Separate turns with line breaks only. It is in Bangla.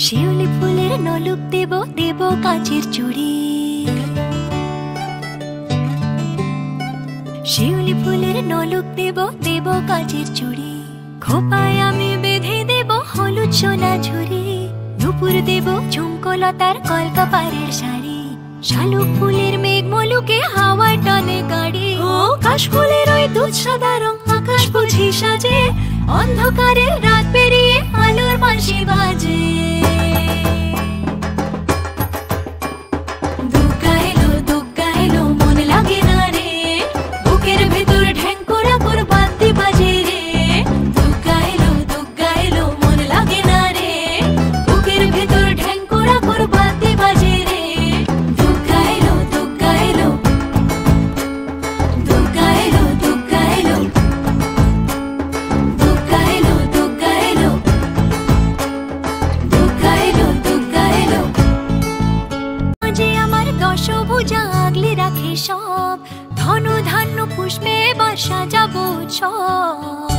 শিউলি ফুলের নলুক দেব দেব কাচের চুড়ি। শিউলি ফুলের নলুক দেব দেব কাচের চুড়ি। খোপায় আমি বেঁধে দেব হলুদ সোনা ঝুরি। নুপুর দেব ঝুমকো লতার কলকাপাড়ের শাড়ি। শালুক ফুলের মেঘ মলুকে হাওয়ায় টানে গাড়ি। ও কাশফুলের ওই দুধ সাদা রং আকাশ বুঝি সাজে। অন্ধকারে রাত পেরিয়ে আলোর বাঁশি বাজে। দুগ্গা এলো মন লাগে না রে। বুকের ভেতর ঢ্যাঙ্করা কর বাদ্যি বাজে রে। দুগ্গা এলো মন লাগে না রে। বুকের ভেতর ঢ্যাঙ্করা কর বাদ্যি বাজে রে। দুগ্গা এলো দুগ্গা এলো দুগ্গা এলো দুগ্গা এলো দুগ্গা এলো দুগ্গা এলো দুগ্গা এলো দুগ্গা এলো। যে আমার দশভুজা আগলে রাখে সব। ধন ধান্য পুষ্পে বর্ষা যাব সব।